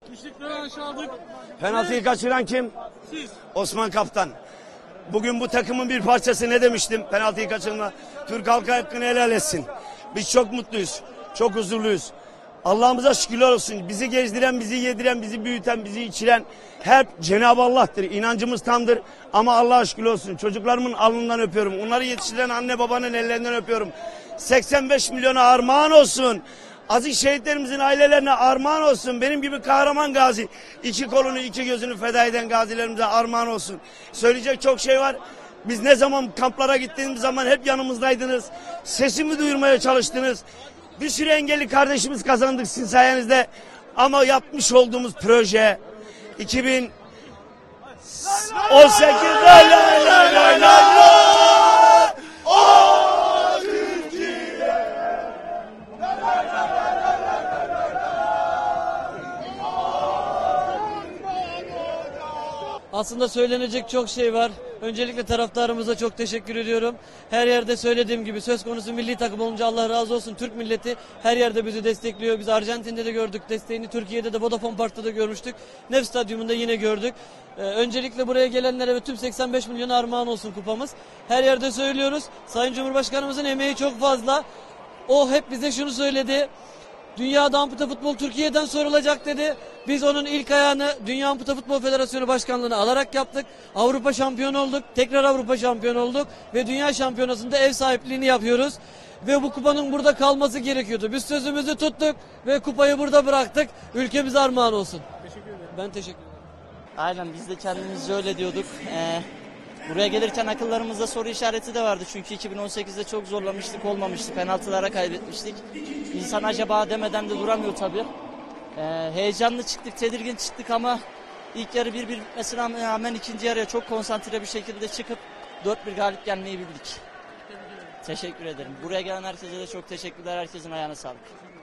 Işıkları aşağıladık. Penaltıyı kaçıran kim? Siz. Osman Kaptan. Bugün bu takımın bir parçası, ne demiştim penaltıyı kaçırma. Türk halkı hakkını helal etsin. Biz çok mutluyuz. Çok huzurluyuz. Allah'ımıza şükürler olsun. Bizi gezdiren, bizi yediren, bizi büyüten, bizi içiren hep Cenab-ı Allah'tır. İnancımız tamdır ama Allah'a şükürler olsun. Çocuklarımın alnından öpüyorum. Onları yetiştiren anne babanın ellerinden öpüyorum. 85 milyona armağan olsun. Aziz şehitlerimizin ailelerine armağan olsun. Benim gibi kahraman gazi, iki kolunu iki gözünü feda eden gazilerimize armağan olsun. Söyleyecek çok şey var. Biz ne zaman kamplara gittiğimiz zaman hep yanımızdaydınız. Sesimi duyurmaya çalıştınız. Bir sürü engelli kardeşimiz kazandık sizin sayenizde. Ama yapmış olduğumuz proje 2018'de Aslında söylenecek çok şey var. Öncelikle taraftarımıza çok teşekkür ediyorum. Her yerde söylediğim gibi söz konusu milli takım olunca Allah razı olsun. Türk milleti her yerde bizi destekliyor. Biz Arjantin'de de gördük desteğini. Türkiye'de de Vodafone Park'ta da görmüştük. Nef Stadyumunda yine gördük. Öncelikle buraya gelenlere ve tüm 85 milyon armağan olsun kupamız. Her yerde söylüyoruz. Sayın Cumhurbaşkanımızın emeği çok fazla. O hep bize şunu söyledi. Dünyada amputa futbol Türkiye'den sorulacak dedi. Biz onun ilk ayağını Dünya Amputa Futbol Federasyonu Başkanlığı'na alarak yaptık. Avrupa şampiyonu olduk. Tekrar Avrupa şampiyonu olduk. Ve Dünya Şampiyonası'nda ev sahipliğini yapıyoruz. Ve bu kupanın burada kalması gerekiyordu. Biz sözümüzü tuttuk ve kupayı burada bıraktık. Ülkemize armağan olsun. Teşekkür ederim. Ben teşekkür ederim. Aynen biz de kendimizce öyle diyorduk. Buraya gelirken akıllarımızda soru işareti de vardı. Çünkü 2018'de çok zorlamıştık, olmamıştı. Penaltılara kaybetmiştik. İnsan acaba demeden de duramıyor tabii. Heyecanlı çıktık, tedirgin çıktık ama ilk yarı 1-1 bitmesine rağmen ikinci yarıya çok konsantre bir şekilde çıkıp 4-1 galip gelmeyi bildik. Teşekkür ederim. Buraya gelen herkese de çok teşekkürler. Herkesin ayağına sağlık.